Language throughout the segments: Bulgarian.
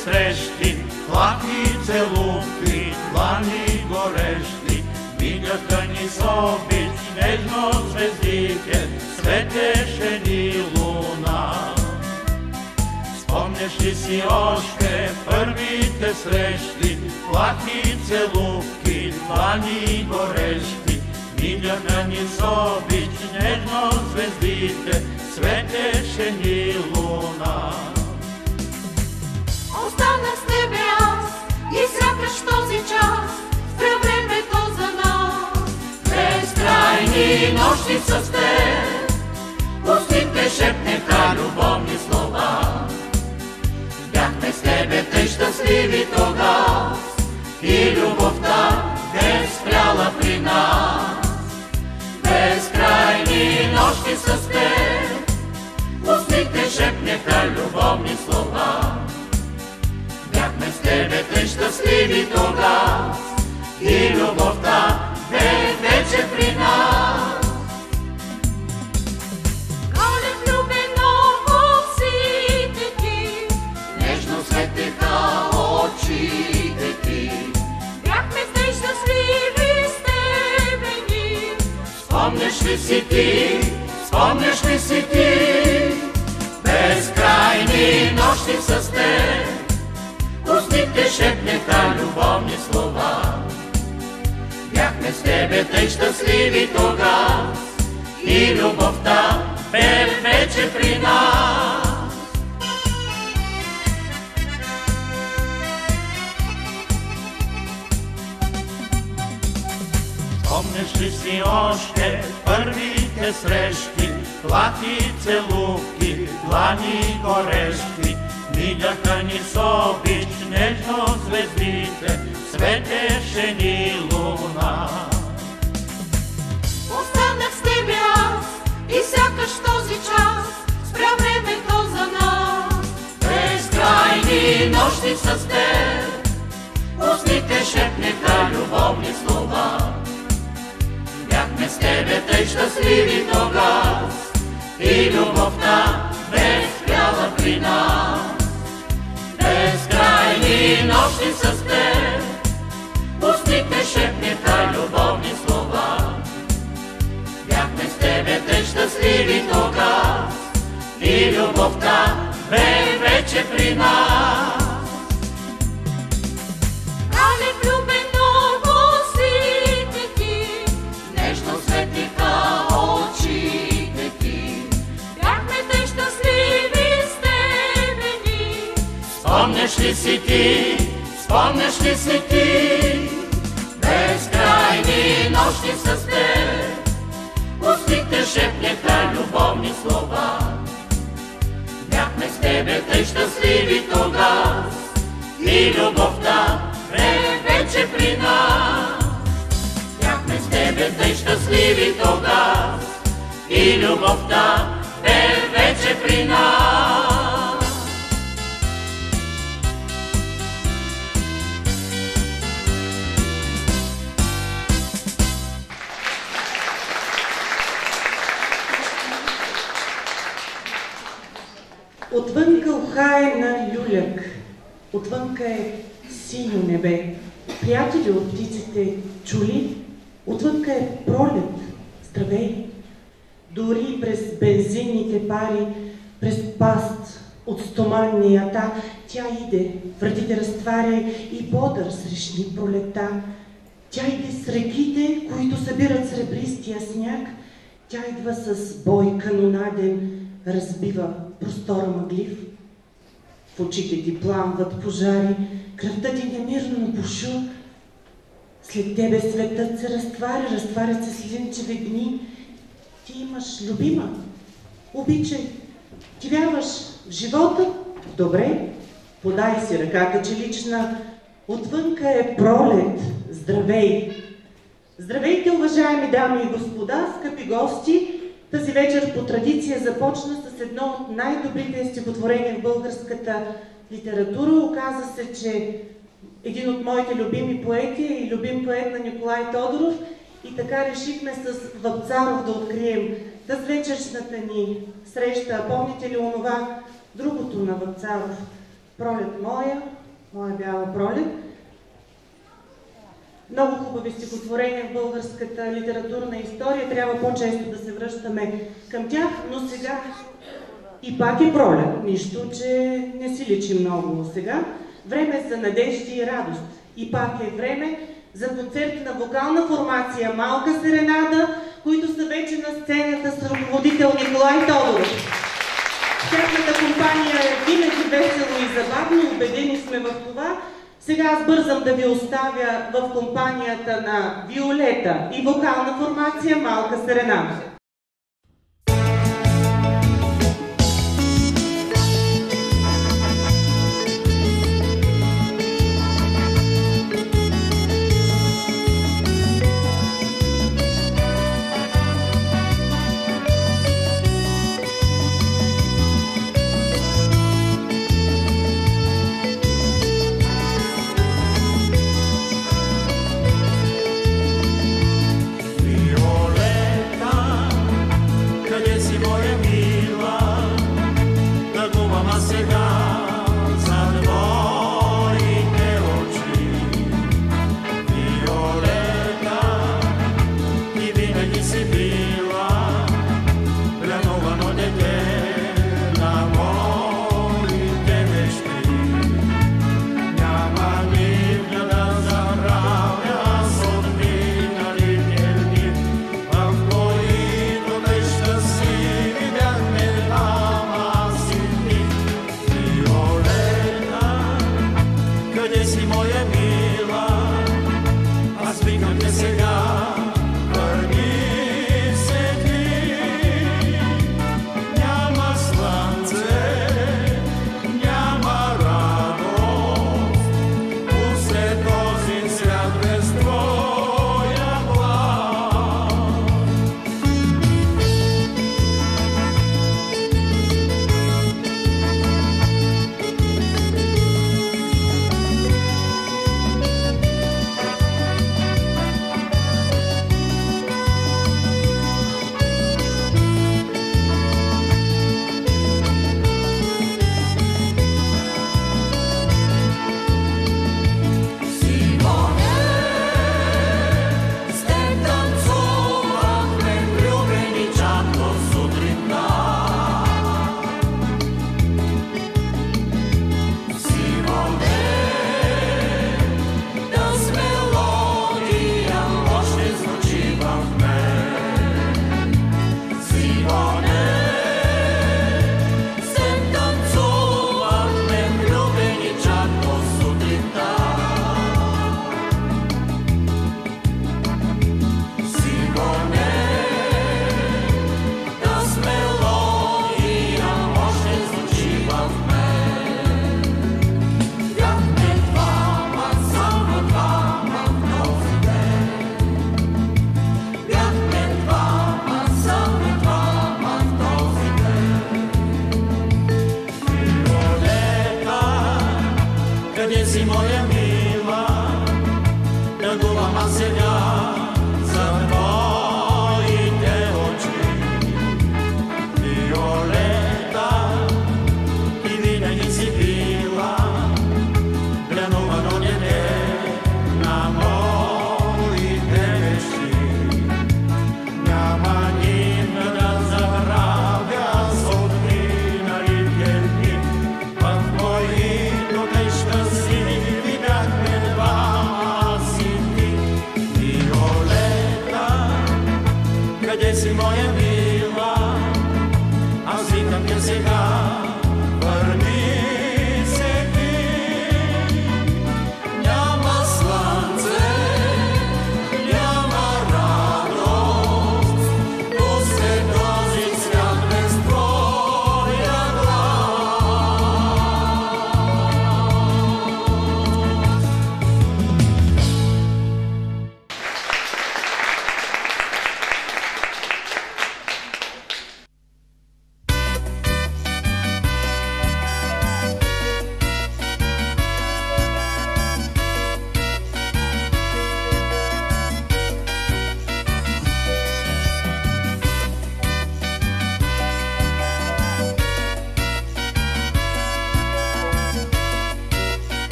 срещи, плахи целувки, длани горещи, мигаха ни с обич, нежно звездите, светеше ни луна. Спомняш ли си още първите срещи, плахи целувки, длани горещи, мигаха ни с обич, нежно звездите, светеше ни луна. Останах с тебе аз и сякаш този час спря времето за нас. Безкрайни нощи с теб, устните шепнеха любовни слова. Бяхме с тебе тъй щастливи тогава и любовта бе спряла при нас. Безкрайни нощи с теб, устните шепнеха любовни слова. Бяхме с тебе тъй щастливи тогава и любовта бе вече при нас. Галев влюбено в очите ти, нежно светеха очите ти. Бяхме тъй щастливи с тебе ни. Спомняш ли си ти, спомняш ли си ти, безкрайни нощи с теб, устните шепнеха любовни слова. Бяхме с тебе тъй щастливи тогава и любовта бе вече при нас. Спомняш ли си още първите срещи, плахи целувки, длани горещи, мигаха ни с обич, нежно звездите, светеше ни луна. Останах с тебе аз и сякаш този час спря времето за нас. Безкрайни нощи с теб, устните шепнеха любовни слова. Бяхме с тебе тъй щастливи тогава и любовта бе спряла при нас. Безкрайни нощи с теб, устните шепнеха любовни слова. Бяхме с тебе тъй щастливи тогава и любовта бе вече при нас. Галев влюбено в очите ти, Нежно светиха очите ти. бяхме тъй щастливи с тебе ни. Спомняш ли си ти, спомняш ли си ти, безкрайни нощи с теб, устните шепнеха любовни слова. Бяхме с тебе тъй щастливи тогава и любовта бе вече при нас. Бяхме с тебе тъй щастливи тогава и любовта бе вече при нас. Отвънка ухае на люляк, отвънка е синьо небе. Приятели от птиците чули, отвънка е пролет, здравей. Дори през бензинните пари, през паст от стоманни ята, тя иде, вратите разтваря и бодър срещни пролета. Тя иде с реките, които събират сребристия сняг. Тя идва с бой канонаден, разбива простора мъглив. В очите ти пламват пожари, кръвта ти немирно бушу. След тебе светът се разтваря, разтварят се слънчеви дни. Ти имаш любима, обичай, ти вярваш в живота? Добре, подай си ръката, че лична. Отвънка е пролет, здравей! Здравейте, уважаеми дами и господа, скъпи гости! Тази вечер по традиция започна с едно от най-добрите стихотворения в българската литература. Оказа се, че един от моите любими поети е и любим поет на Николай Тодоров и така решихме с Вапцаров да открием тази вечершната ни среща. Помните ли онова, другото на Вапцаров? Пролет моя, моя бяла пролет. Много хубави стихотворения в българската литературна история, трябва по-често да се връщаме към тях, но сега и пак е пролет, нищо, че не си личи много сега. Време за надежди и радост. И пак е време за концерт на вокална формация Малка серенада, които са вече на сцената с ръководител Николай Тодоров. Тяхната компания е винаги весело и забавно, убедени сме в това. Сега аз бързам да ви оставя в компанията на Виолета и вокална формация Малка серенада.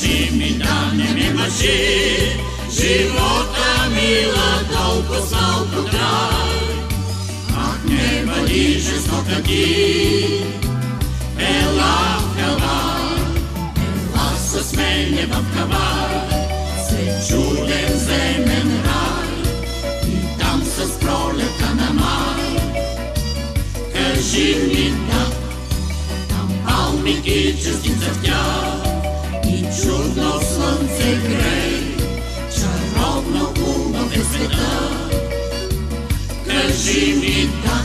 Кажи ми да не ме мъчи, живота мила толкова слабо край. Ах, не бъди жестока ти, ела в хавар, ела с мене в хавар, след чуден земен рай и там с пролета на май. Кажи ми да, там палмики чисти цъфтят и чудно слънце грей, чаровно хубав е света. Кажи ми да.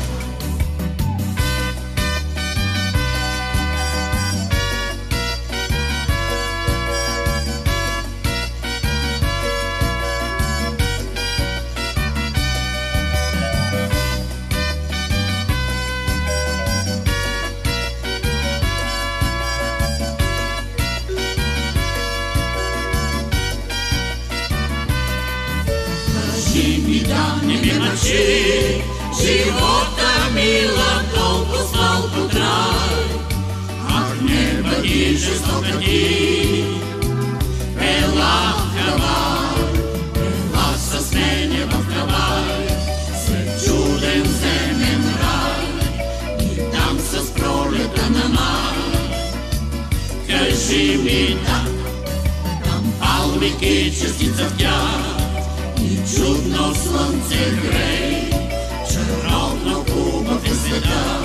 Кажи ми да не ме мъчи, живота мила толкова слабо трай. Ах, не бъди жестока ти, ела в хавар, ела с мене в хавар, след чуден земен рай и там с пролета на май. Кажи ми да, там палмики чисти цъфтят и чудно слънце грей, чаровно хубав е света.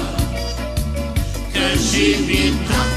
Кажи ми да.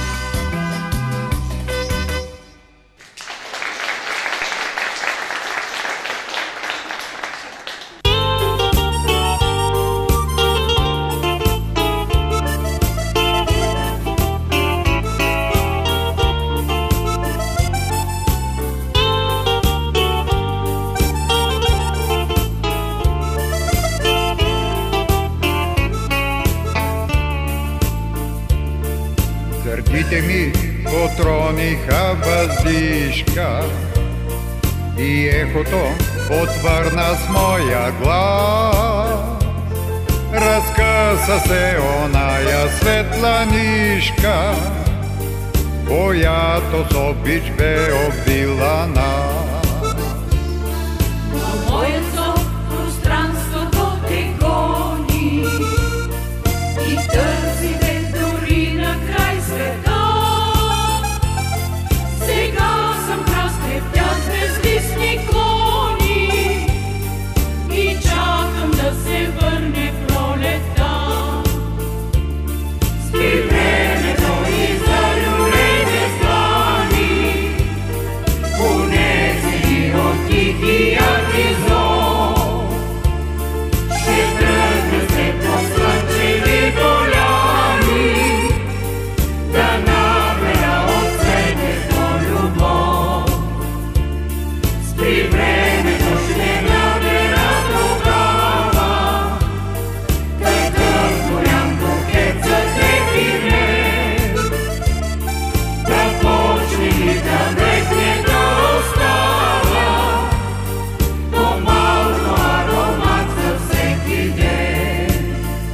Сърдите ми отрониха въздишка и ехото отвърна с моя глас. Разкъса се оная светланишка, която с обич бе обвила нас. Но моят зов пространството те гони и търси те дори на край света. Сега съм разкрепят безлистни клони и чакам да се върне пролета. Спи времето и залюлени слани, унеси ги от тихия ти зов. Ще тръгне се по слънчеви поляни, да набера от себе до любов. Спри времето, ще набера тогава, такъв голям букет за теби днес. Да почне и да векне да остава, по-малко аромат за всеки ден.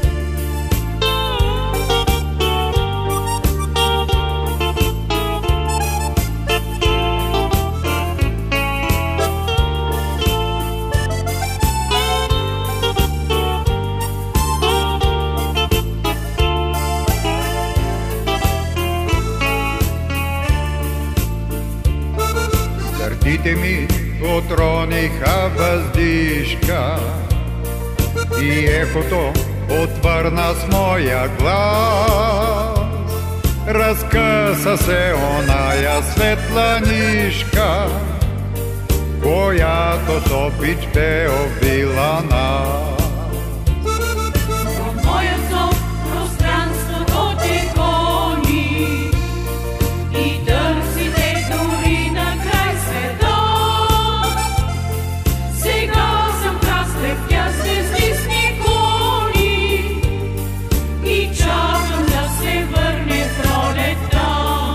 Сърдите ми отрониха въздишка и ехото отвърна с моя глас. Разкъса се оная светланишка, която с обич бе обвила нас. Но моят зов пространството те гони и търси те дори на край света. Сега съм разкрепя с безлистни клони и чакам да се върне пролета.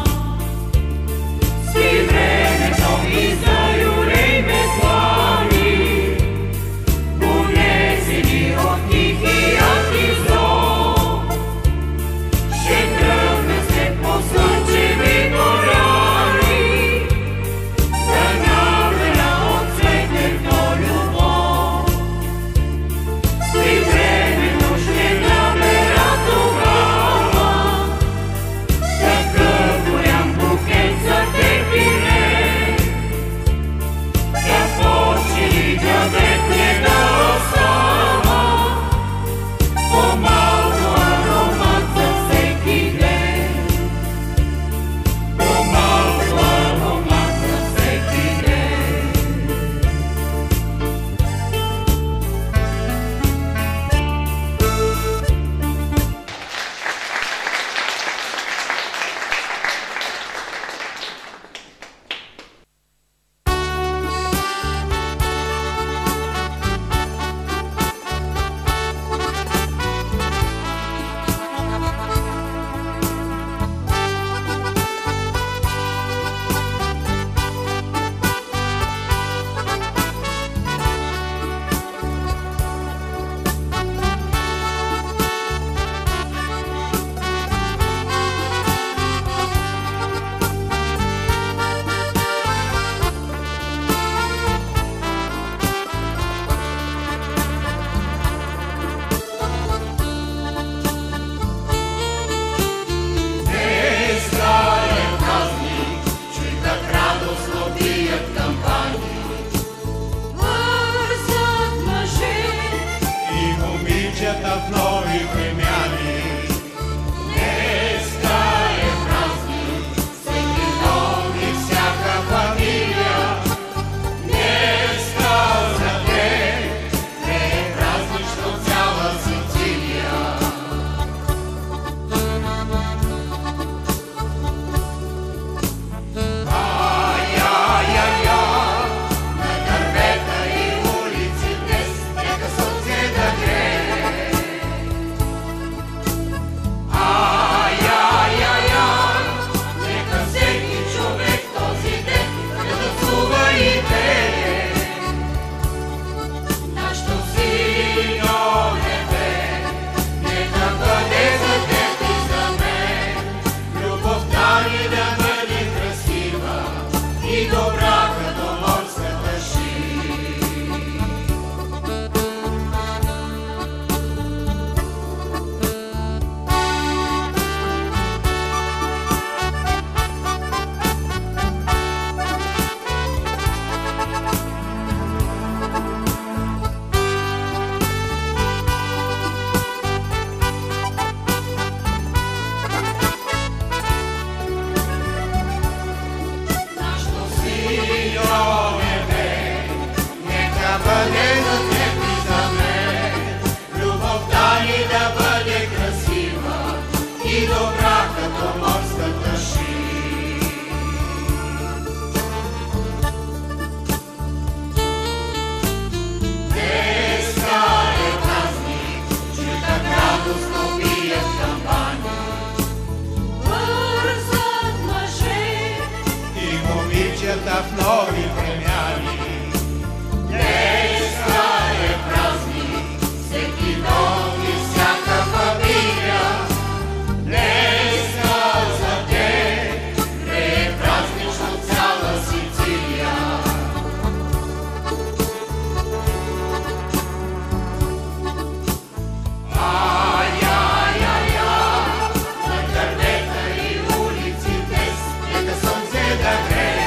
Спи времето и залюлей ме слани, унеси нови премяни. Днеска е празник, всеки дом и всяка фамилия. Днеска за теб е празнично цяла Сицилия. В нови премяни. Днеска е празник, всеки дом и всяка фамилия. Днеска за теб е празнично цяла Сицилия. Ай-яй-яй-я, на гърбета и улици днес нека слънце да грее.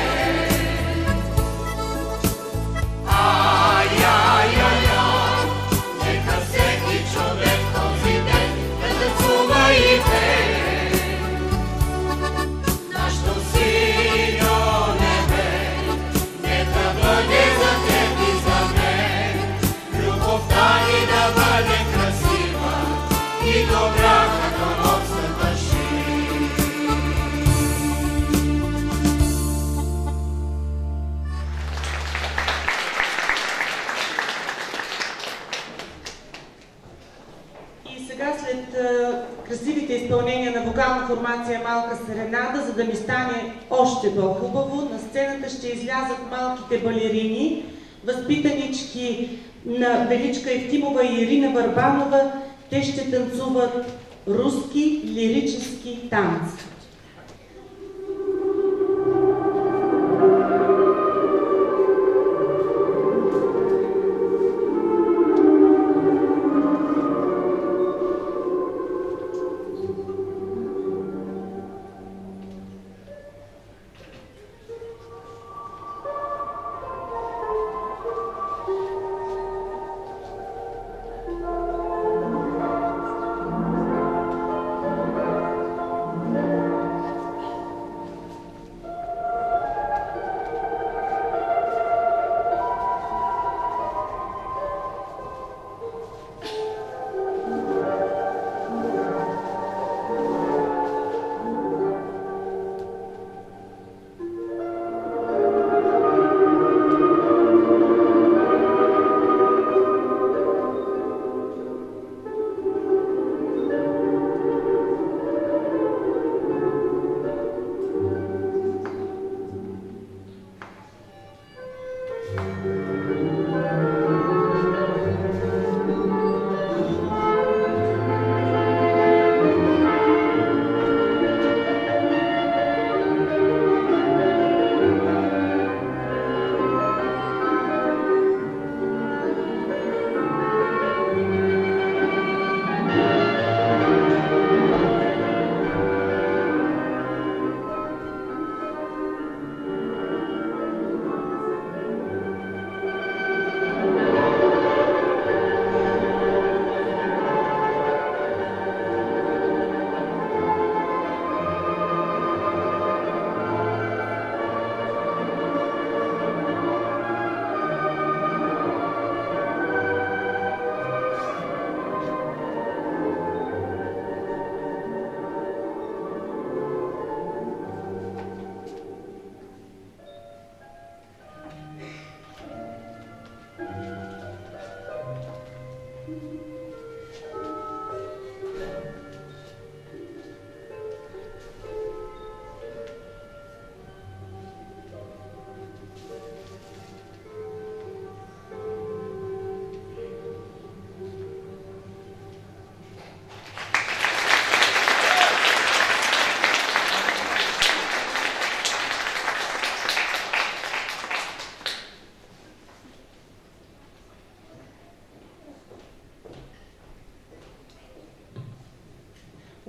Красивите изпълнения на вокална формация Малка серенада, за да ми стане още по-хубаво, на сцената ще излязат малките балерини, възпитанички на Величка Евтимова и Ирина Върбанова. Те ще танцуват руски лирически танци.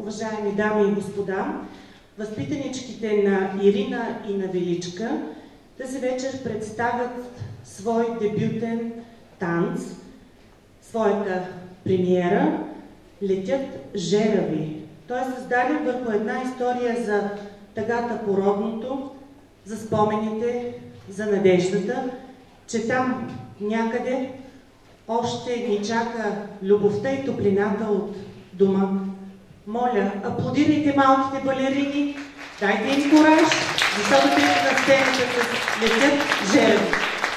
уважаеми дами и господа, възпитаничките на Ирина и на Величка тази вечер представят свой дебютен танц, своята премиера "Летят жерави". Той е създаден върху една история за тъгата по родното, за спомените, за надеждата, че там някъде още ни чака любовта и топлината от дома. Моля, аплодирайте малките балерини, дайте им кураж, защото те са на сцената с "Летят жерави".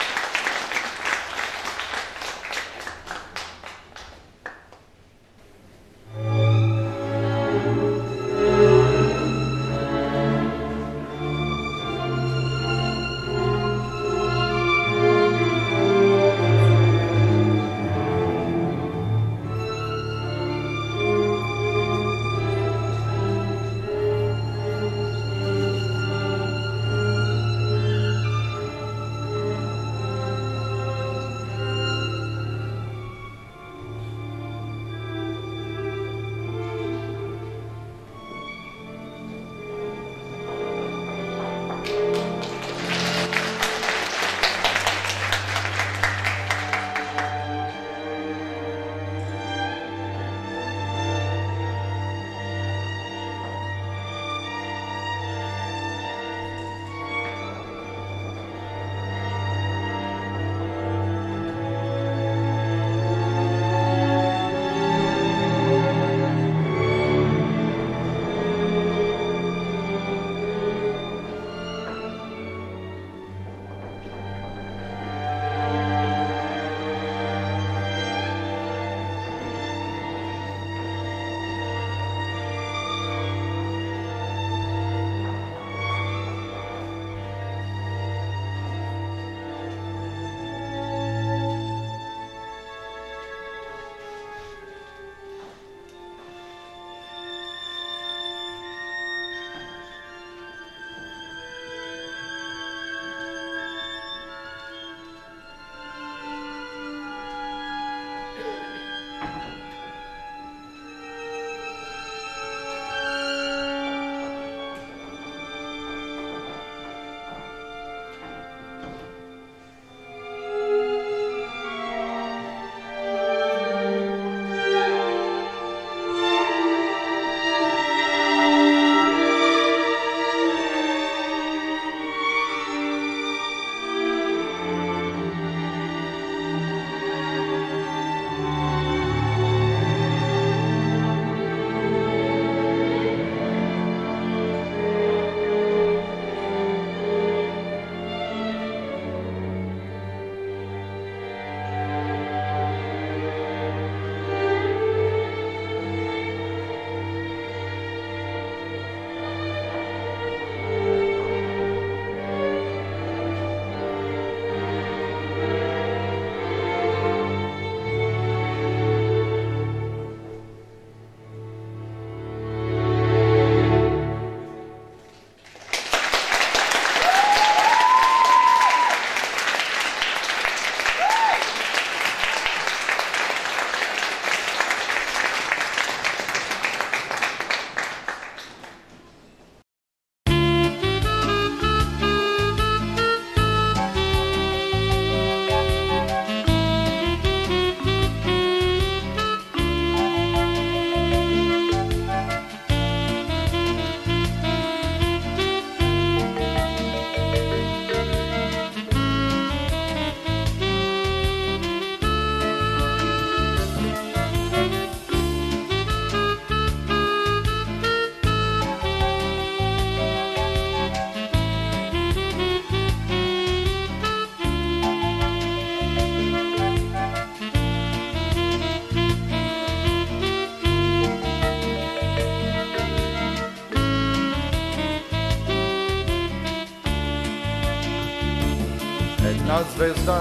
Една звезда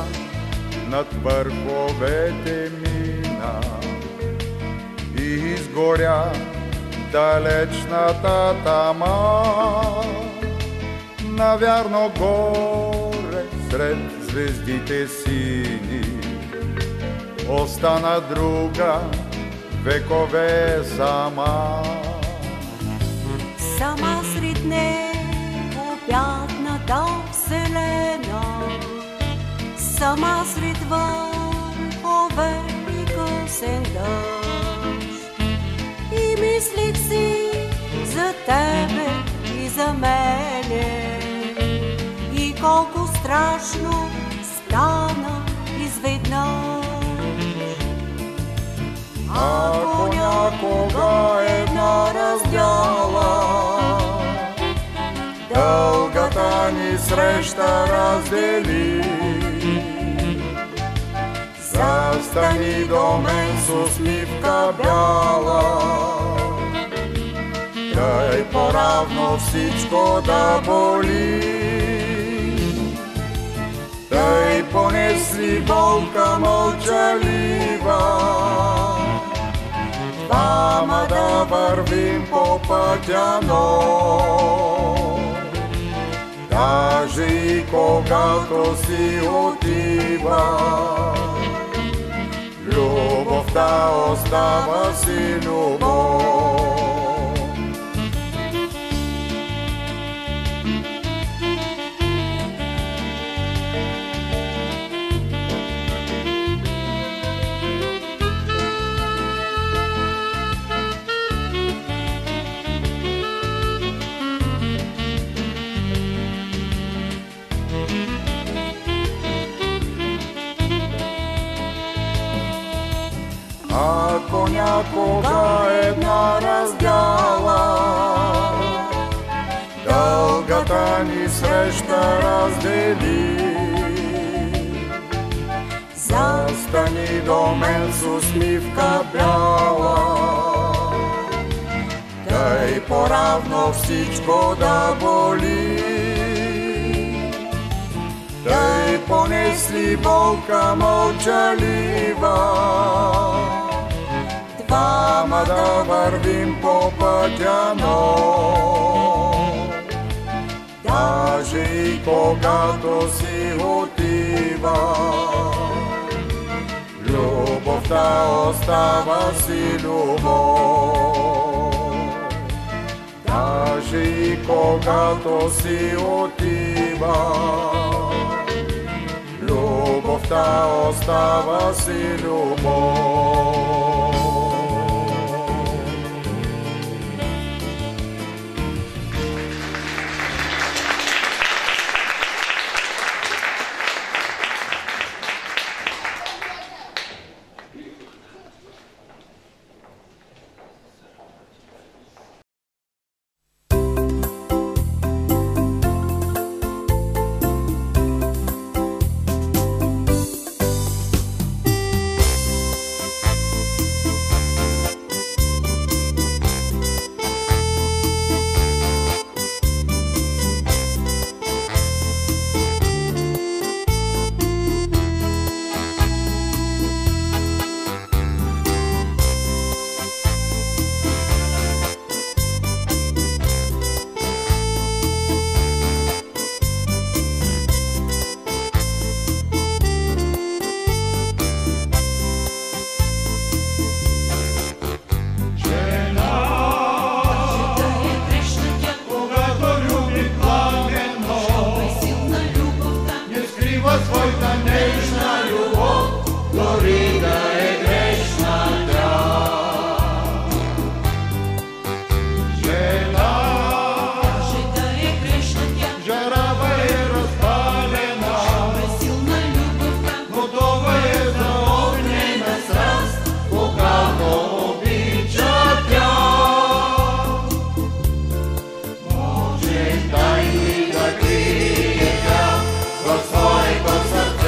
над върховете мина и изгоря далечната тама. Навярно горе сред звездите сини остана друга векове сама. Сама сред необятната вселена, сама сред върхове и късен дъжд. И мислих си за тебе и за мене, и колко страшно стана изведнъж. Ако някога една раздяла дългата ни среща раздели, застани до мен с усмивка бяла, тъй по-равно всичко да боли. Тъй понесли болка мълчалива, двама да вървим по пътя нов. Даже и когато си отива, любовта остава си любов. Ако някога една раздяла дългата ни среща раздели, застани до мен с усмивка бяла, тъй по-равно всичко да боли. Тъй понесли болка мълчалива, двама да вървим по пътя нов. Даже и когато си отива, любовта остава си любов. Даже и когато си отива, любовта остава си любов. Може тайни да крие тя в своето сърце.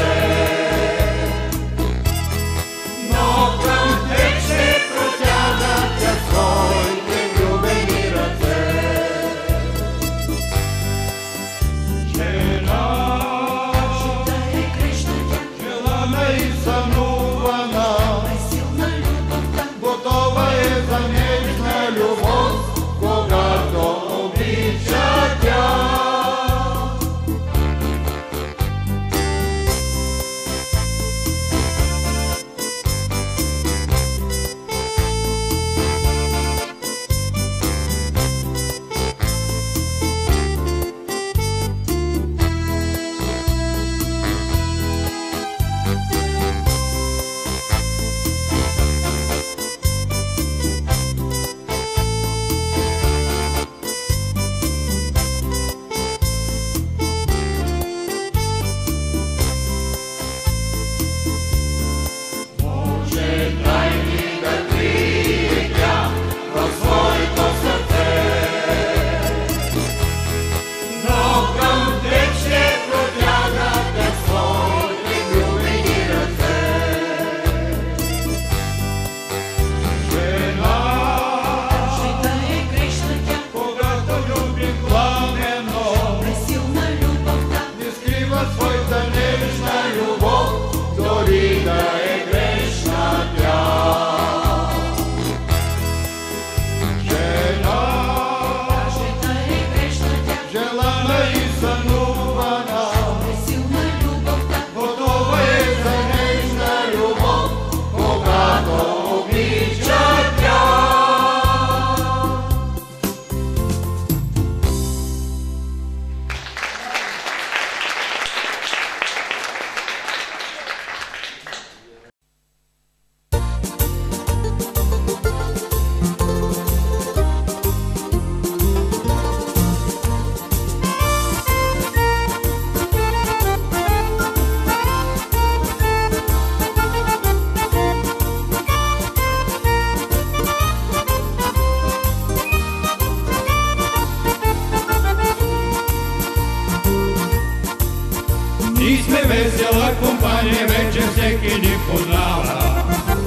И сме весела компания, вече всеки ни познава.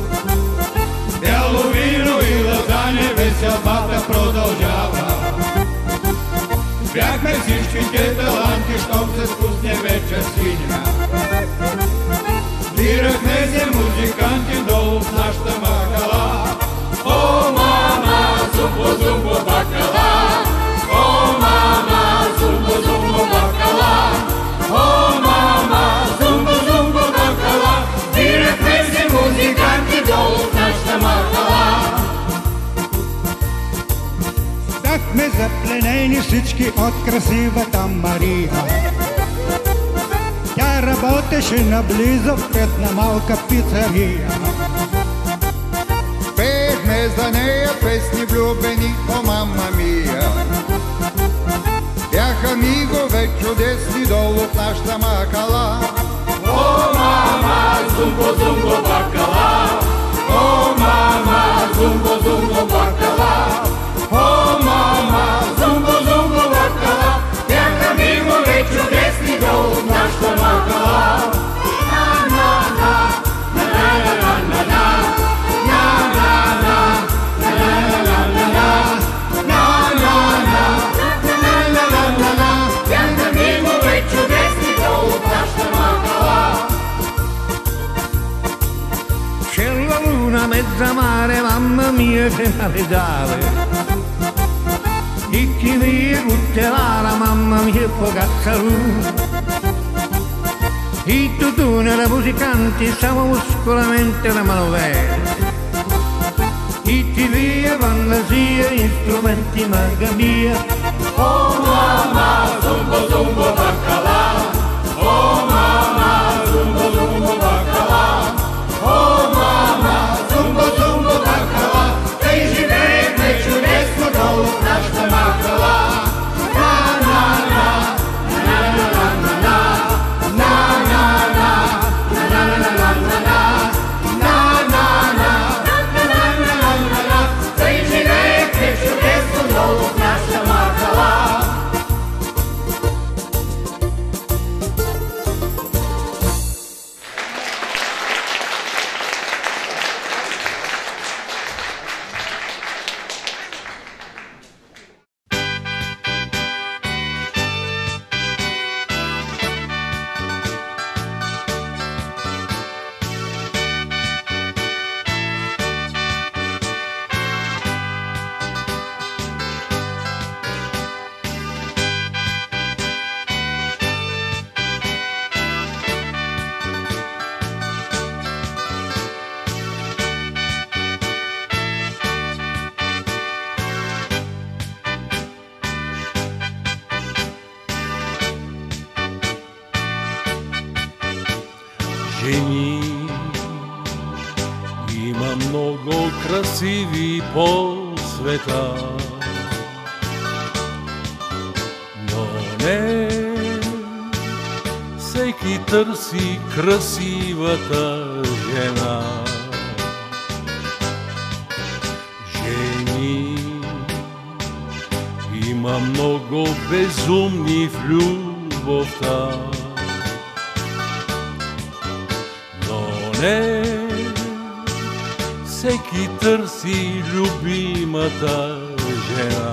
Бяло вино и лазане, веселбата продължава. Бяхме всичките таланти, щом се спусне вечер синя. Бирахме се музиканти долу в нашата махала. О, мама, зумбо, зумбо, бакала. О, мама, зумбо, зумбо, бакала. О, мама, зумбо, зумбо, бакала. Бирахме се музиканти долу в нашата махала. Бяхме запленени всички от красивата Мария. Тя работеше наблизо в една малка пицария. Пеехме за нея песни влюбени, о мама мия. Бяха мигове чудесни долу в нашата махала. О, мама, зумбо, зумбо, бакала. О, мама, зумбо, зумбо, бакала. О, мама, зумбо, зумбо, бакала. Бяха мигове чудесни долу в нашата махала. Mezza mare, mamma mia che Natale. E chi mi butterà, mamma mia può cazzaru. E tu nella musicanti siamo muscolamente la manovella. E ti via fantasia, strumenti maga mia. Oh mamma, zumbo zumbo baccalà. Oh mamma, zumbo zumbo baccalà. Oh mamma, zumbo zumbo baccalà. Tej живееме чудесно долу в нашата махала. На на на на на на на на на на на на на на. Tej живееме чудесно долу в нашата махала. Жени има много красиви по света, но не всеки търси красивата жена. Жени има много безумни в любовта, не всеки търси любимата жена.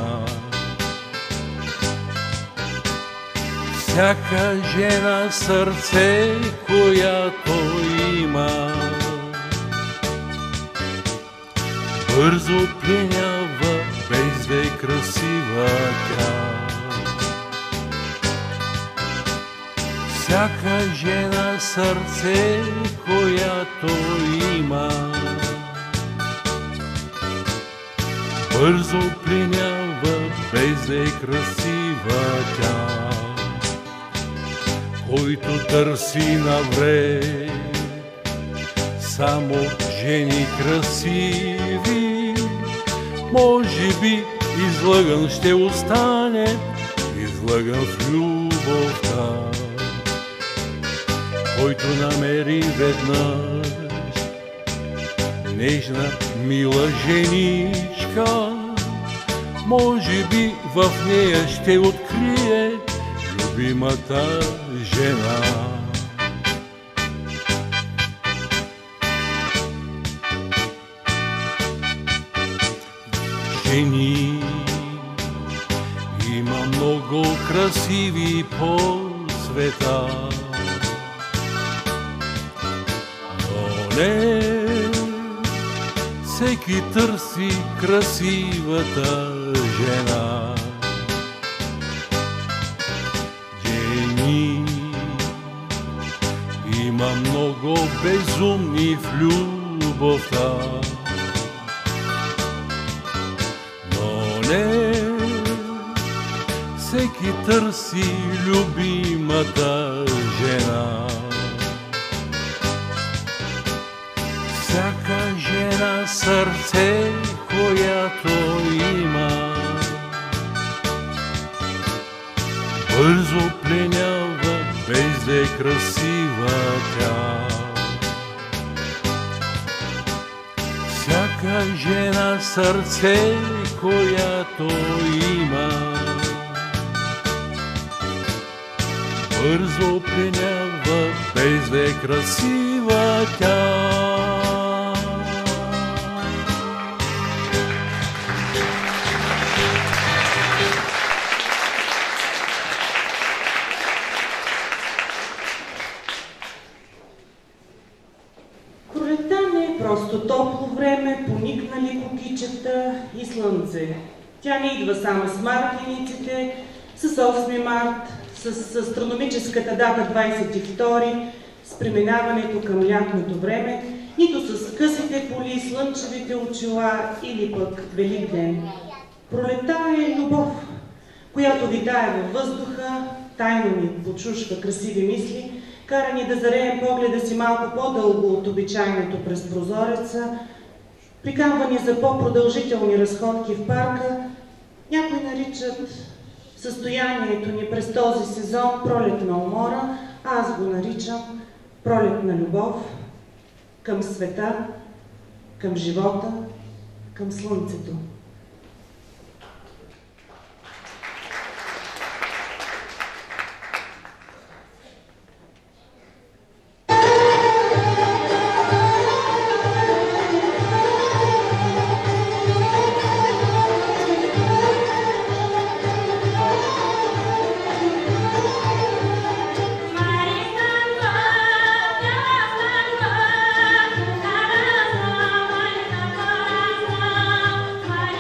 Всяка жена сърце, която има, бързо пленява, без да е красива тя. Всяка жена сърце, която има, бързо пленява, без да е красива тя. Който търси навред само жени красиви, може би излъган ще остане, излъган в любовта. Който намери веднъж нежна, мила женичка, може би в нея ще открие любимата жена. жени. Има много красиви по света, но не всеки търси красивата жена. Жени има много безумни в любовта, но не всеки търси любимата жена. Всяка жена сърце, която има, бързо пленява, без да е красива тя. Всяка жена сърце, която има, бързо пленява, без да е красива тя. Пролетта не е просто топло време, поникнали кукичета и слънце. Тя не идва само с мартениците, с 8 март, с астрономическата дата 22, с преминаването към лятното време, нито с късите поли, слънчевите очила или пък Великден. Пролетта е любов, която витае във въздуха, тайно ни почушва красиви мисли, кара ни да зареем погледа си малко по-дълго от обичайното през прозореца, приканва ни за по-продължителни разходки в парка. Някои наричат състоянието ни през този сезон пролетна умора, а аз го наричам пролетна любов към света, към живота, към слънцето. Bye.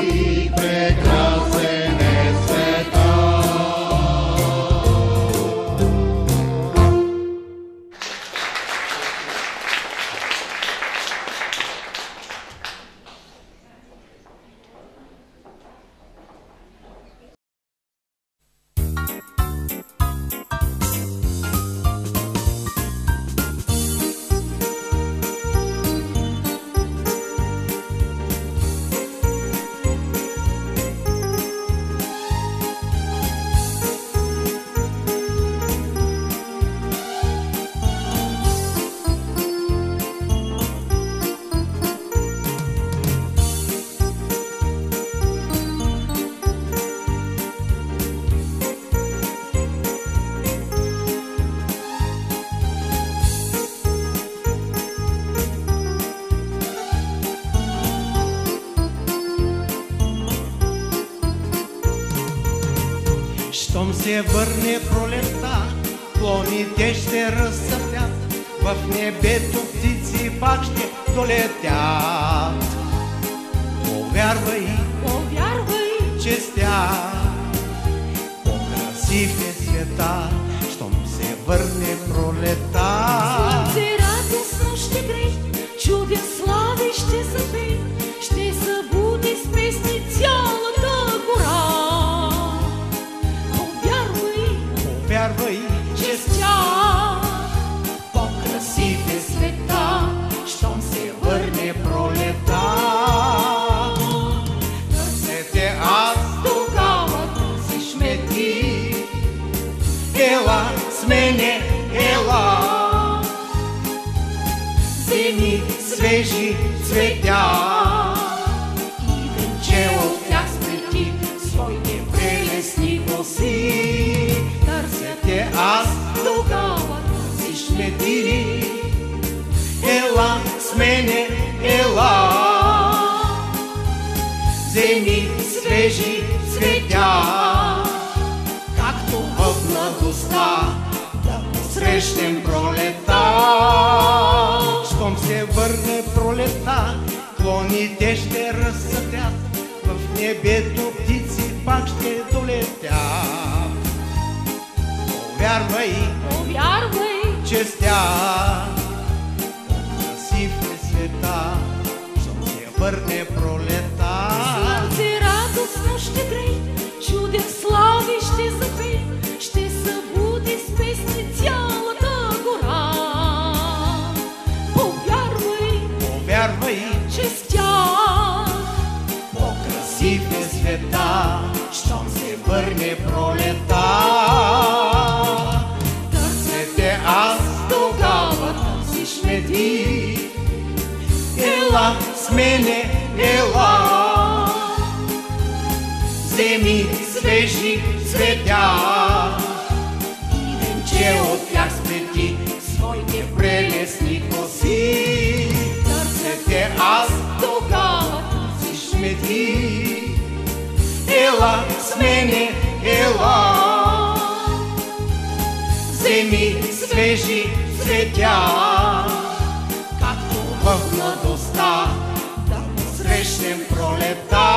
прекрасен е света. Щом се върне пролетта, клоните ще разцъфтят, в небето птици пак ще долетят. Повярвай, че сте по-красив е света, щом се върне пролетта. Слънце радостно ще грее, чуден слави ще запее, ще събуди с песни цялата гора. Повярвай, че с тях по-красив е света, щом се върне пролета. търсете аз, Тогава търсиш ме ти, ела с мене, ела. вземи Свежи цветя и венче от тях сплети своите прелесни коси. Търсете аз, Тогава търсиш ме ти, ела с мене, ела. Вземи свежи цветя, както в младостта да посрещнем пролета. Щом се върне пролета, клоните ще разцъфтят, в небето птици пак ще долетят. Повярвай, че с тях по-красив е света, щом се върне пролета. Слънце радостно ще грее, чуден слави ще запее, ще събуди с песни цялата гора. Повярвай, че с тях по-красив е света, щом се върне пролета. Търсете аз, тогава търсиш ме ти, ела с мене, ела. Вземи свежи цветя и венче от тях сплети своите прелесни коси. Търсете аз, тогава търсиш ме ти, ела с мене, ела. Вземи свежи цветя, както в младостта да посрещнем пролета.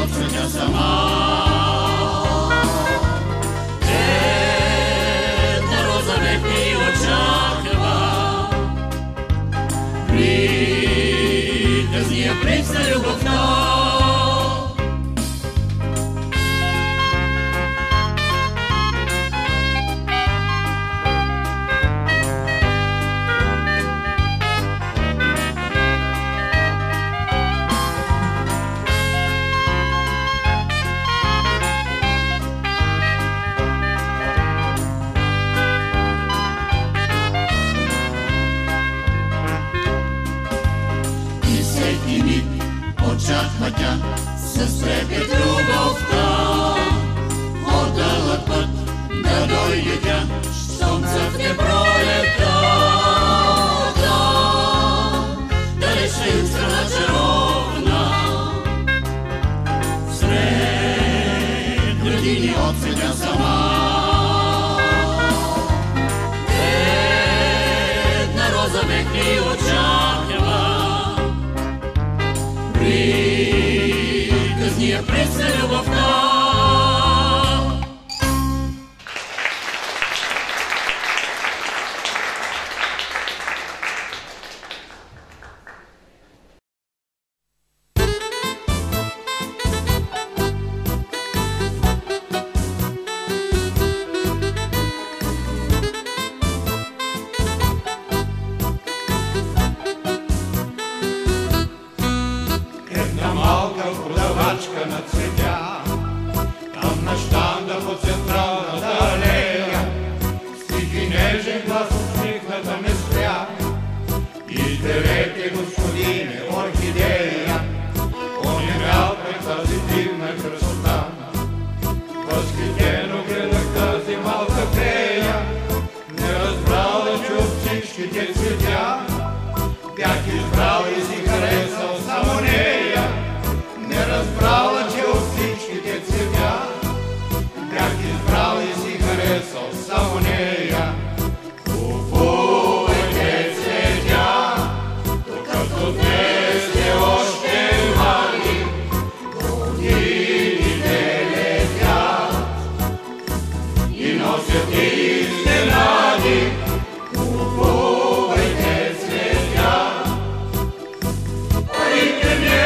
оцветя сама. Една роза век ни очаква, приказния принц на любовта. Очаква тя с трепет любовта, от дълъг път да дойде тя, щом цъфне пролетта. Далечна югстрана чаровна, сред градини отцветя сама. Една роза век ни очаква, приказния принц на любовта. На цветя, там на щанда по централната алея, стихи нежен глас усмихната ме спря. Изберете, господине, орхидея, онемял пред тази дивна красота. Възхитено гледах тази малка фея, не разбрала, че от всичките цветя бях избрал и си харесал само нея. Не разбрала, че от всичките цветя бях избрал и си харесал само нея. Купувайте цветя, докато днес сте още млади, годините летят и носят изненади. Купувайте цветя, парите не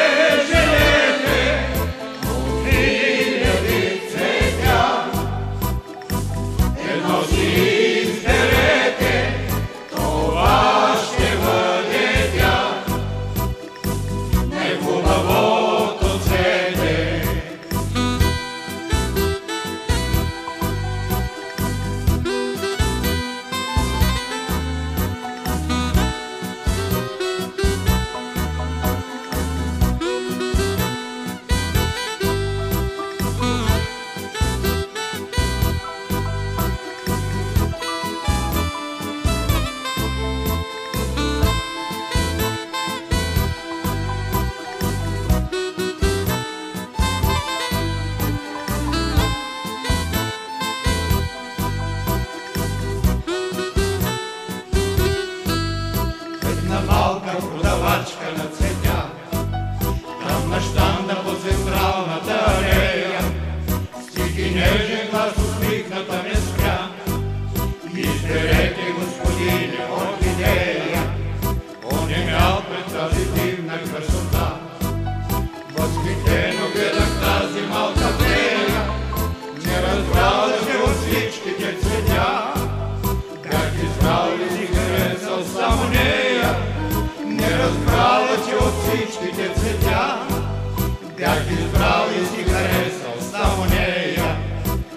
продавачка на цветя, там на щанда по централната алея, стихи нежен глас усмихната ме спря. Изберете, господине, орхидея, онемял пред тази дивна красота. Възхитено гледах тази малка фея, не разбрала, че от всичките цветя бях избрал и си харесал само нея. Не разбрала, че от всичките цветя бях избрал и си харесал само нея.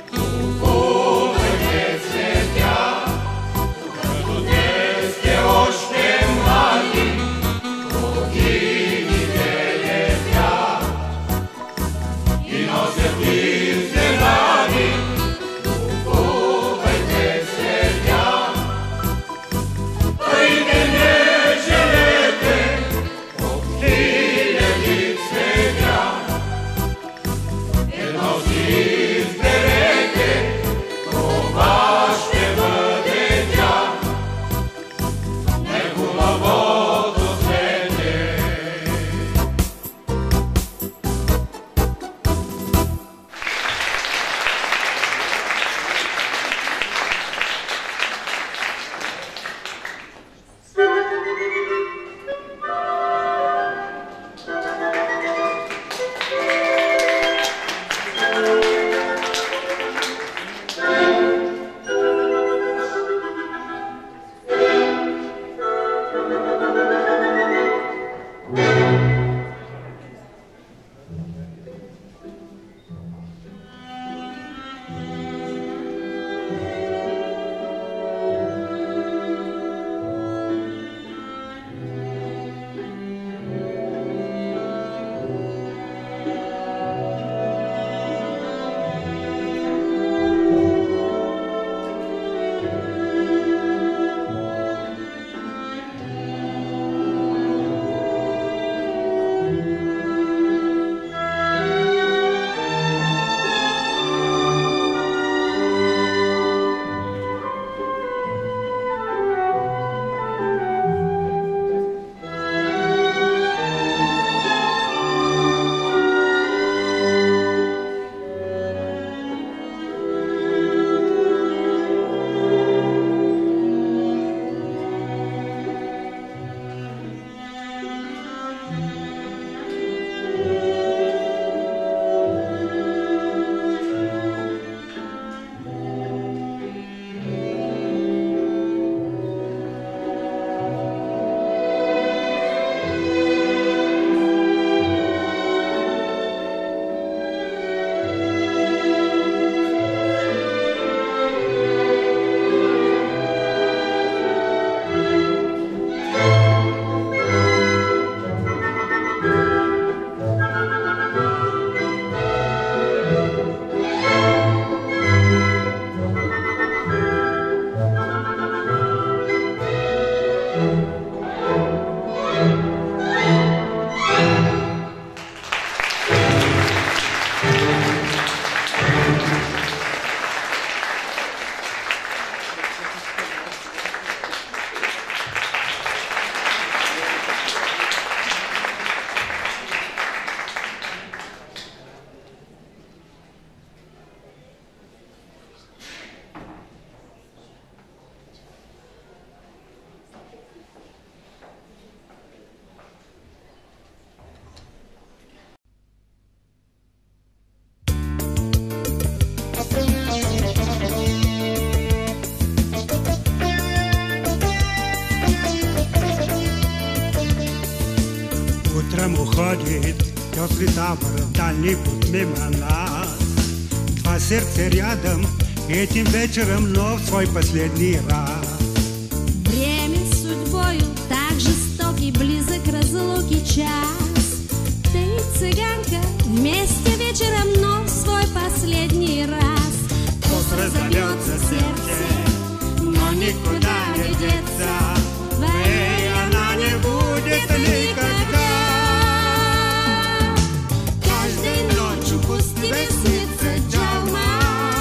уходит пестрый табор, дальний путь мимо нас. Два сердца рядом этим вечером, но в свой последний раз. Время с судьбою так жестокий, близок разлуки час. Ты, цыганка, вместе вечером, но в свой последний раз. Пусть разобьется сердце, но никуда не деться. Твоей она не будет никогда. Каждой ночью пусть тебе снится джалма.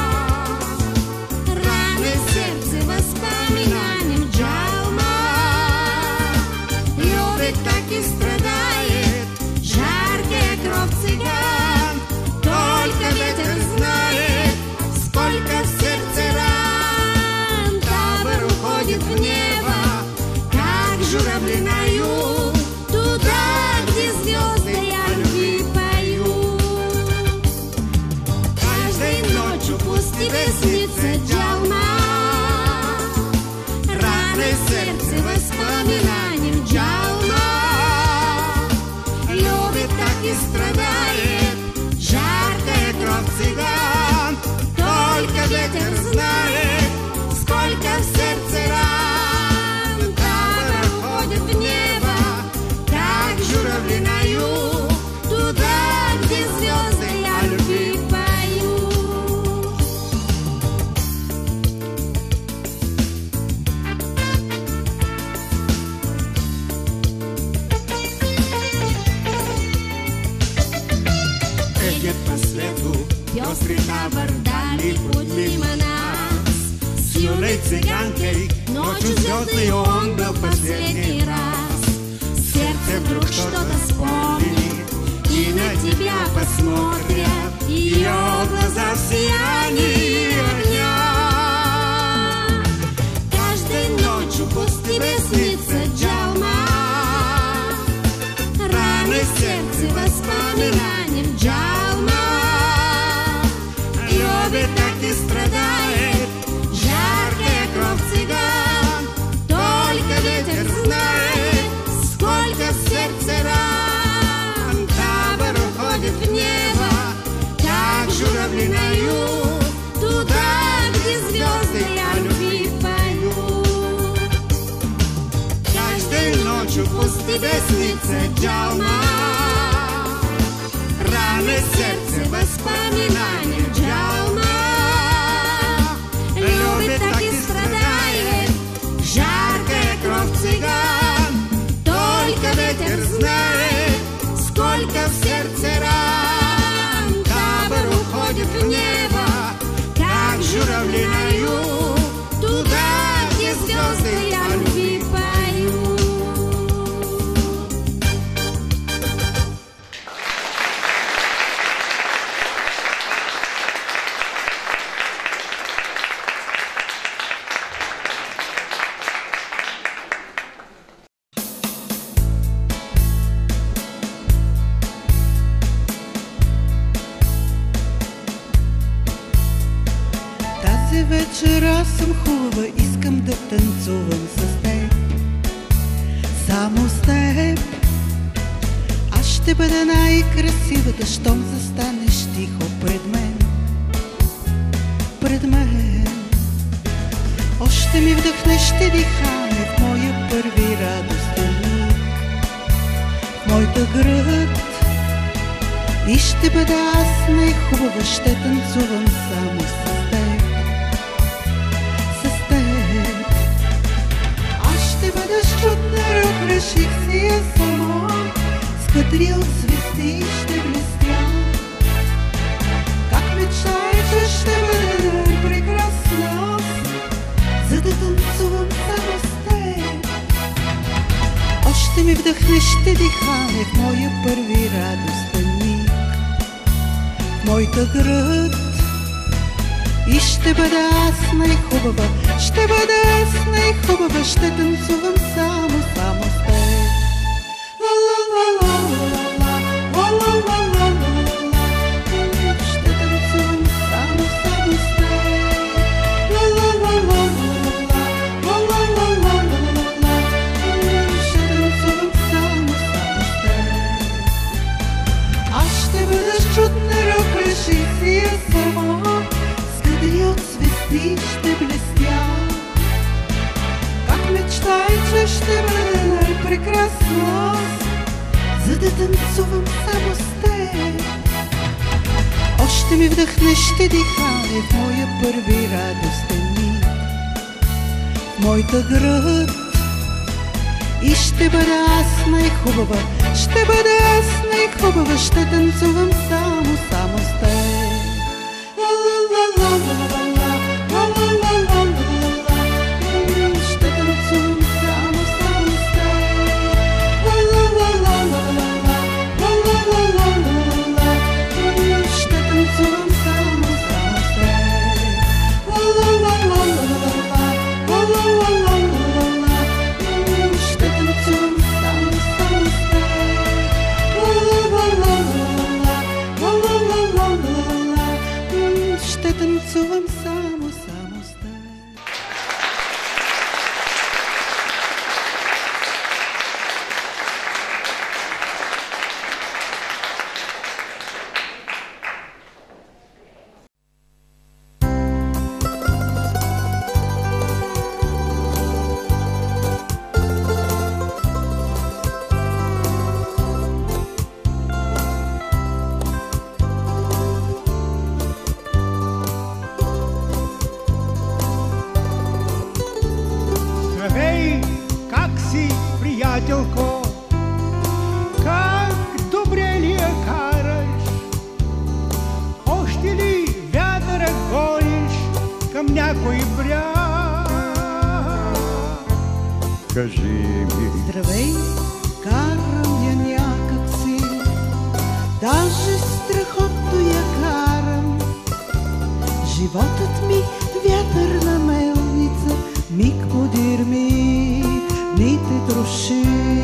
Раны сердце воспоминанием джалма. Любит так и страдает жаркая кровь цыган. Только ветер знает, сколько в сердце ран. Табор уходит в небо, как журавли на юг, туда, где звезды о любви поют. Каждой ночью пусть тебе снится джалма. Раны сердце воспоминанием джалма. Любит так и страдает жаркая кровь цыган. Только ветер знает, сколько в сердце ран. Табор уходит в небо, как журавли на юг, туда, где звезды о любви поют. Едет по свету Пестрый табор, дальний путь мимо нас. с юной цыганкой, Ночью звездный он был последний раз. Сердце вдруг что-то вспомнит и на тебя посмотрят ее глаза в сиянии огня. Каждой ночью пусть тебе снится джалма. Раны сердце воспоминанием джалма. Любит так и страдает жаркая кровь цыган. Только ветер знает, сколько в сердце ран. Табор уходит в небо, как журавли на юг, туда, где звезды о любви поют. Каждой ночью пусть тебе снится джалма. Раны сердце воспоминанием джалма. Любит так и страдает жаркая кровь цыган. Только ветер знает, сколько в сердце ран. Табор уходит в небо, как журавли на юг, туда, где звезды о любви поют. Тази вечер аз съм хубава, искам да танцувам с теб. Само с теб. Аз ще бъда най-красивата, щом застанеш тихо пред мен. Пред мен. Още ми вдъхнеш дихание в моя първи радостен миг. В моята град. И ще бъда аз най-хубава, ще танцувам само с теб. С теб. Аз ще бъда щутна рък, реших си я само. С кадри от звезди ще блестя. Как мечтая, че ще бъда прекрасна аз, за да танцувам само с теб. Още ми вдъхнеш дихание в моя първи радостен миг. Моята град. И ще бъда аз най-хубава, ще бъда аз най-хубава, ще танцувам само с теб. Ще танцувам само с теб. Ще танцувам само с теб. си ще блестя. Как мечтай, че ще бъде най-прекрасна, за да танцувам само с теб. Още ми вдъхнеш дихание в моя първи радостен миг, в моята град. И ще бъда аз най-хубава, ще бъда аз най-хубава, ще танцувам само с теб. Ще танцувам само с теб. Ще танцувам само с теб. Ще танцувам само с теб. Ще танцувам само с теб. Здравей, как си, приятелко? Как добре ли я караш? Още ли вятъра гониш към някой бряг? Кажи ми. Здравей, карам я някак си, даже страхотно я карам. Животът ми вятърна мелница, миг подир ми, ни те троши.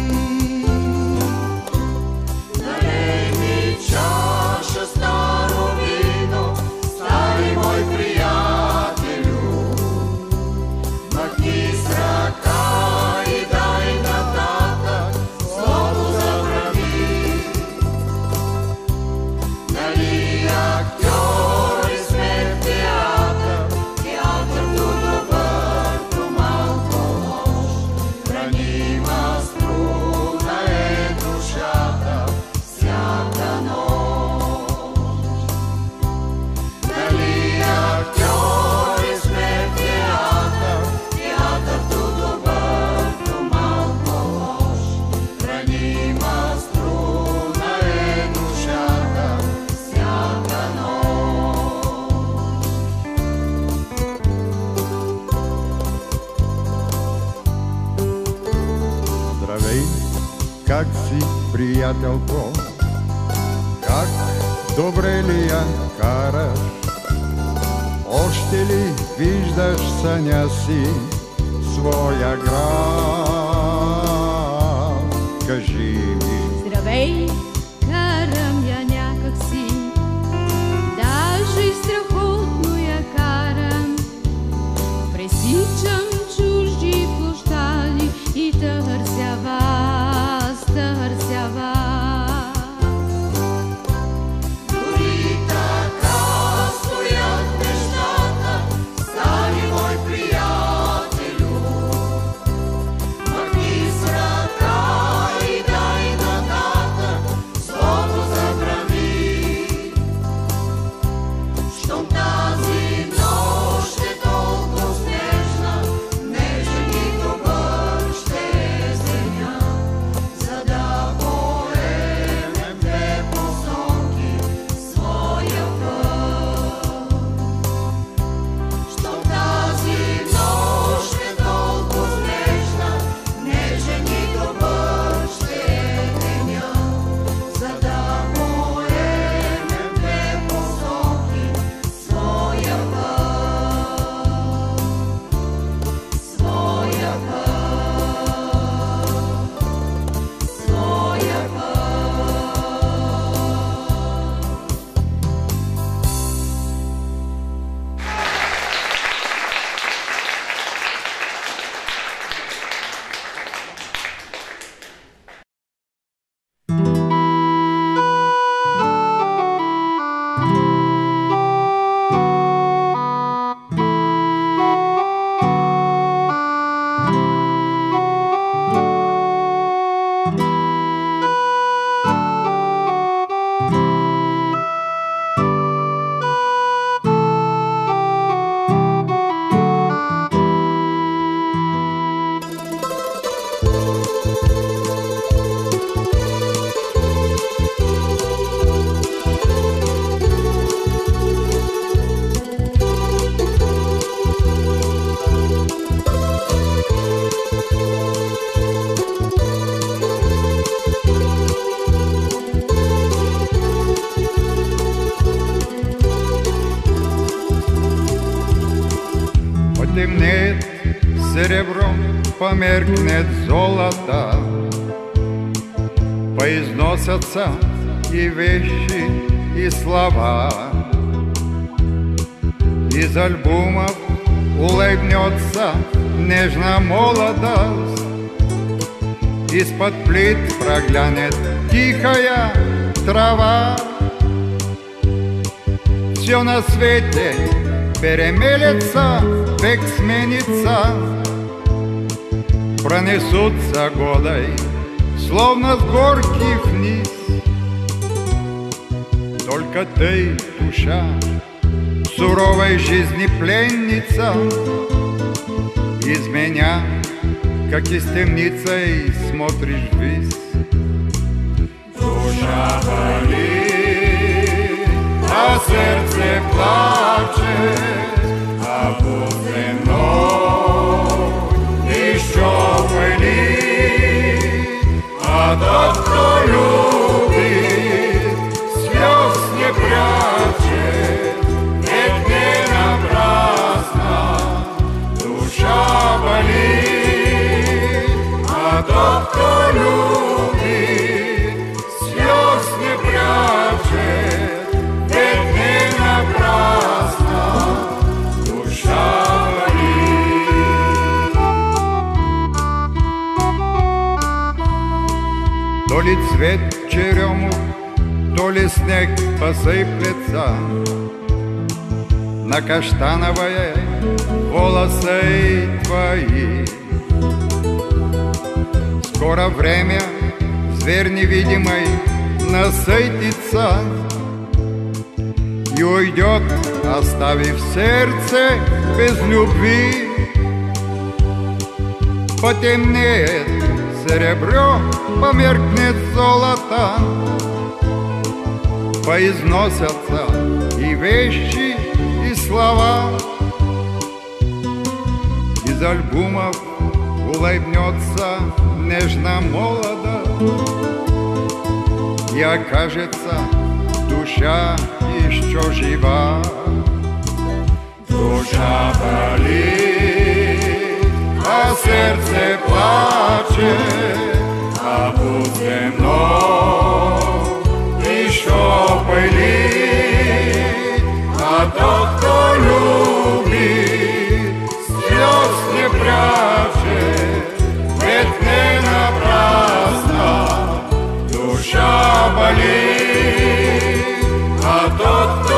Налей ми чаша старо вино, стари мой приятелю. Махни с ръка и дай нататък, слово забрави. Нали актьори сме в театър, театър добър, то малко лош. Ранима струна е душата всяка нощ. Нали актьори сме в театър, театър добър, то малко лош. Ранима струна е душата всяка нощ. Здравей, как си, приятелко? Как добре ли я караш? Още ли виждаш съня си своя град? Кажи ми. Здравей, карам я някак си, даже и страхотно я карам. Пресичам чужди площади и търся вас, търся вас. Дори така стоят нещата, стари мой приятелю. Махни с ръка и дай нататък, стемнеет серебром, померкнет золото, поизносятся и вещи, и слова. Из альбомов улыбнется нежно молодость, из-под плит проглянет тихая трава. Все на свете перемелется, век сменится, пронесутся годы, словно с горки вниз. Только ты, душа, суровой жизни пленница, из меня, как из темницы, смотришь ввысь. Душа болит, а сердце плачет, а путь земной еще пылит. А тот, кто любит, слез не прячет, ведь не напрасно душа болит. А тот, кто любит, слез не прячет, ведь не напрасно душа болит. То ли цвет черемух, то ли снег посыплется на каштановые волосы твои. Скоро время, зверь невидимый, насытится и уйдет, оставив сердце без любви. Потемнеет серебро, померкнет золото, поизносятся и вещи, и слова. Из альбомов улыбнется нежно молодо, и окажется душа еще жива. Душа болит, а сердце плачет, а путь земной еще пылит. А тот, кто любит, слез не прячет, ведь не напрасно душа болит. А тот, кто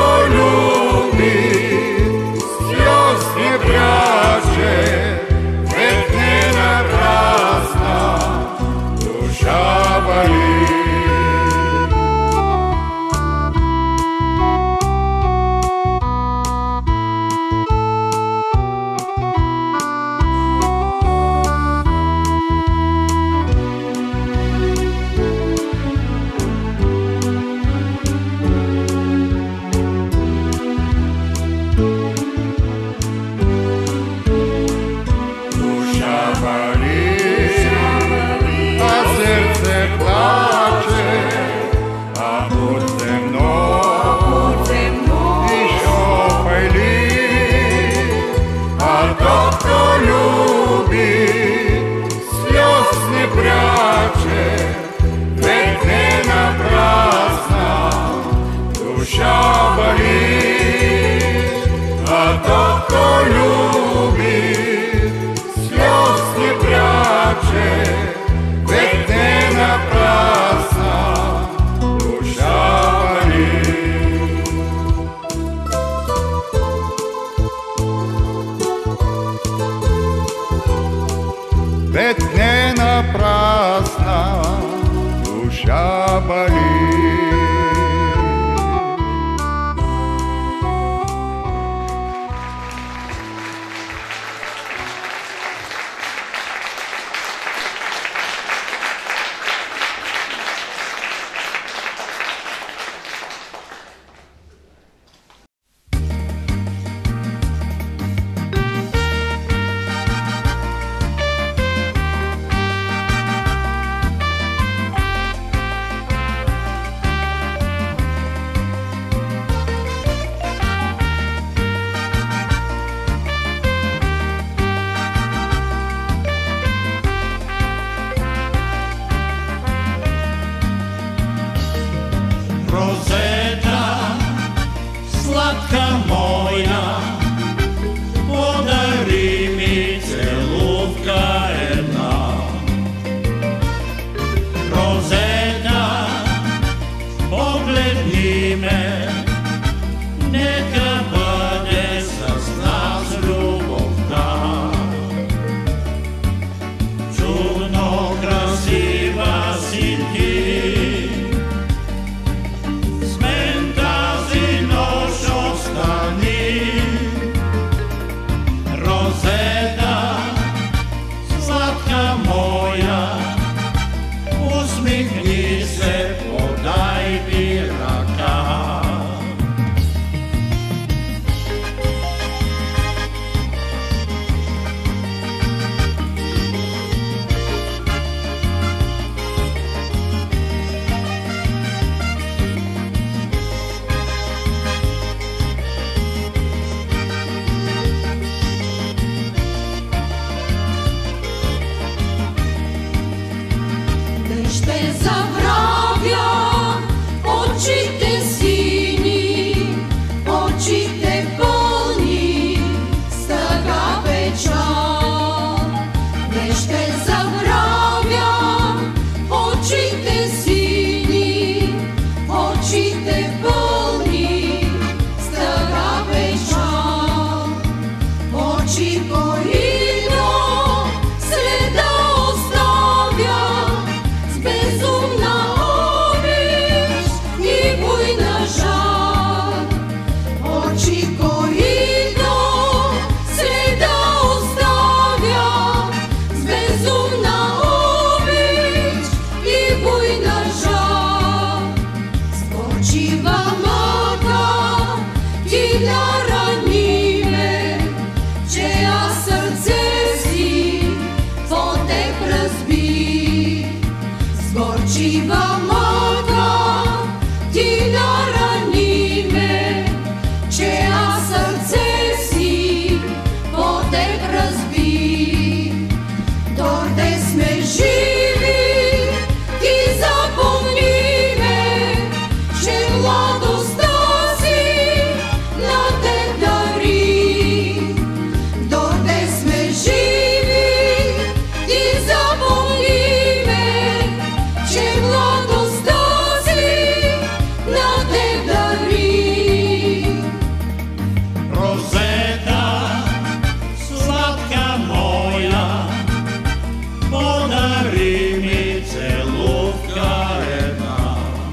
любит, слез не прячет, ведь не напрасно душа болит. Сладка моя, подари ми целувка една. Розета, погледни ме, нека бъде с нас любовта. Чудно красива си ти, с мен тази нощ остани. Розета, сладка моя, усмихни се, подай ми ръка. Не ще забравя очите сини, очите пълни с тъга печал. Не ще забравя очите сини, очите пълни с тъга печал. Очи, които следа оставят с безумна обич и буйна жал. Очи, които следа оставят с безумна обич и буйна жал. Сгорчива мъка ти нарани ме, че аз сърце си в теб разби. Сгорчива мъка ти нарани ме, че аз сърце си в теб разби. Дорде сме живи, ти запомни ме, че младостта си на теб дари. Дорде сме живи, ти запомни ме, че младостта си на теб дари. Розета, сладка моя, подари ми целувка една.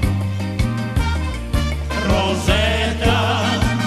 Розета,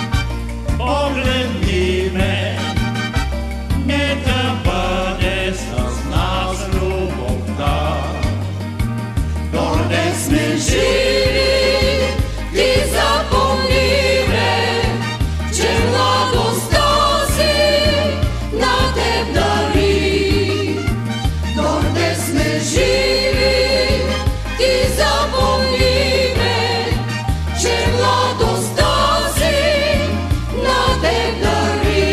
погледни ме, нека бъде с нас любовта. Дорде сме живи, ти запомни ме, че младостта си на теб дари. Дорде сме живи, ти запомни ме, че младостта си на теб дари.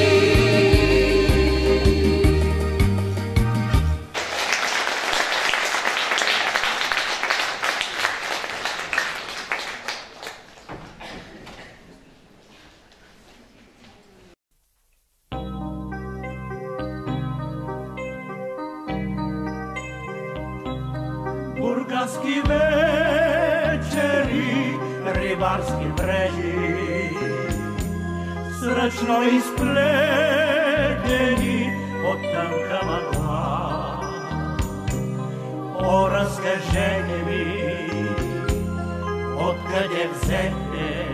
Бургаски вечери, рибарски мрежи, сръчно изплетени от тънка мъгла. О, разкажете ми, откъде взехте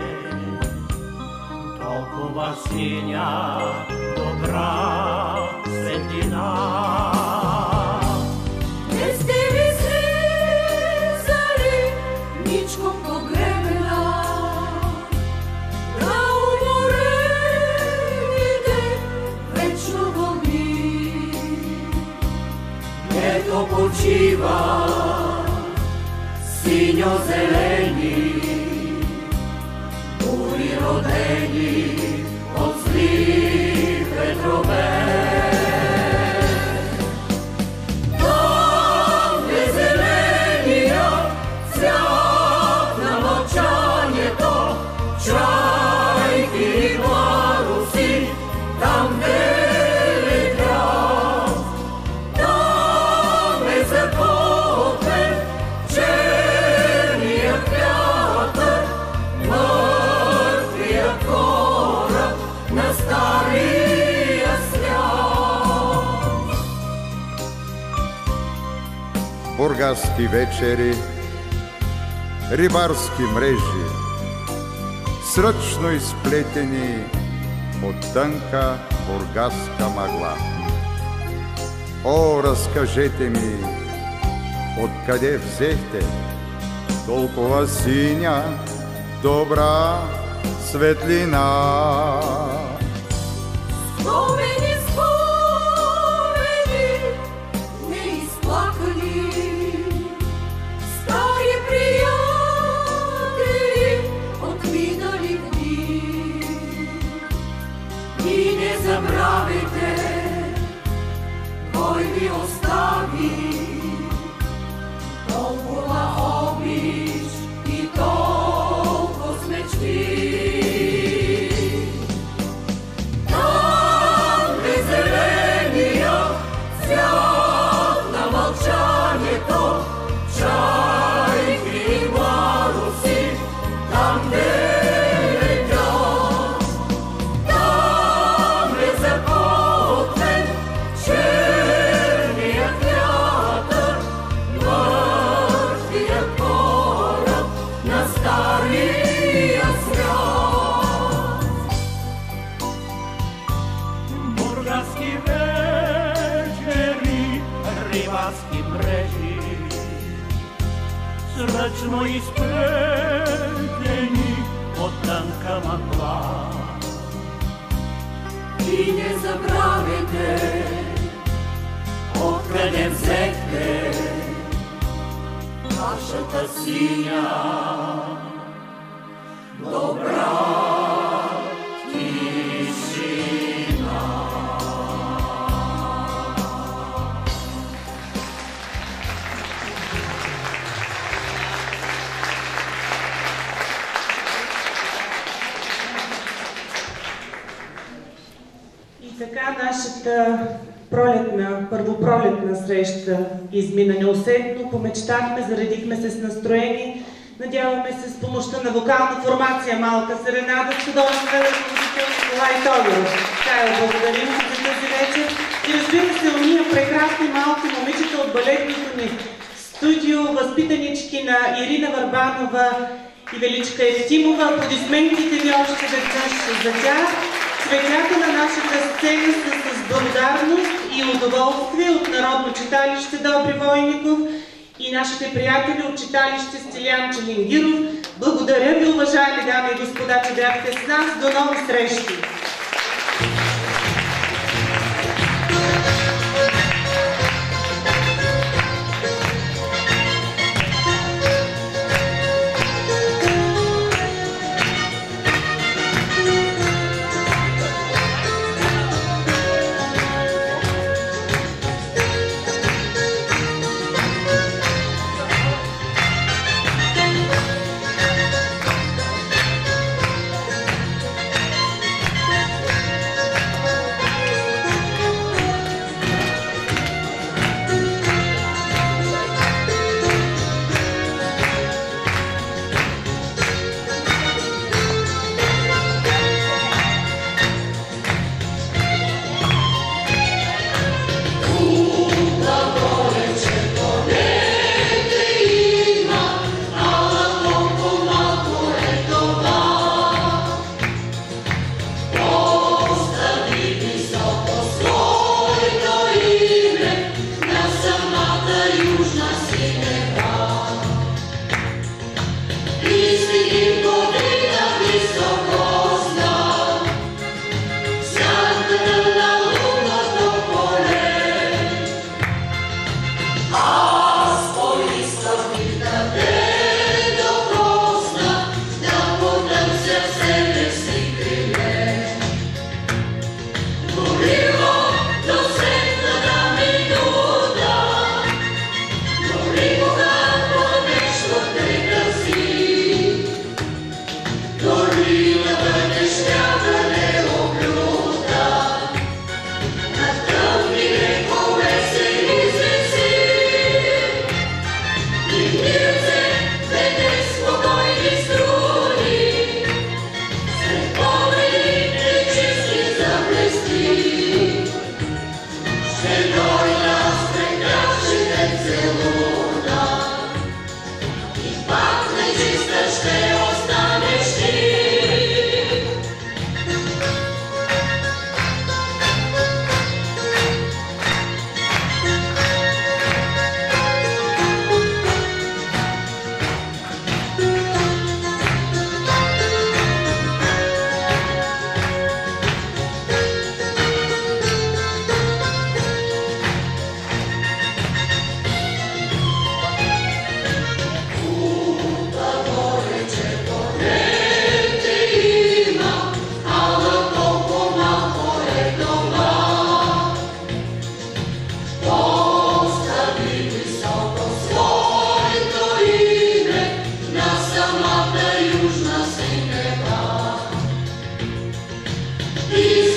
толкова синя, добра светлина? Не сте ли слизали ничком по гребена на уморените вечно вълни? Ето почива синьо-зелени, бури родени от зли ветрове. Там е зеления цвят на мълчанието, чай бургаски вечери, рибарски мрежи, сръчно изплетени от тънка бургаска мъгла. О, разкажете ми, откъде взехте толкова синя, добра светлина? Спомени, спомени, неизплакани, стари приятели от минали дни. И не забравяйте, кой ви остави толкова обич и толкова с мечти. Там е зеления цвят на мълчанието, чайки и младоси, там летят. Там е закотвен черният вятър, мъртвият кораб на стария свят. Бургаски вечери, рибарски мрежи, сръчно изплетени от тънка мъгла. И не забравяйте, откъде взехте нашата синя, добра тишина. И така нашата първопролетна среща измина неусетно. Помечтахме, заредихме се с настроение. Надяваме се с помощта на вокална формация Малка серенада с художествен композитор Николай Тодоров. Кайо, благодарим за тази вечер. И разбира се, уния прекрасни малки момичета от балетното ни студио, възпитанички на Ирина Върбанова и Величка Евтимова. Аплодисментите ви още веднъж за тях. Цветята на нашата сцена са с благодарност и удоволствие от Народно читалище Добри Войников и нашите приятели от читалище Стилиян Челингиров. Благодаря ви, уважаеми дами и господа, че бяхте с нас. До нови срещи!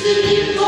Ти ми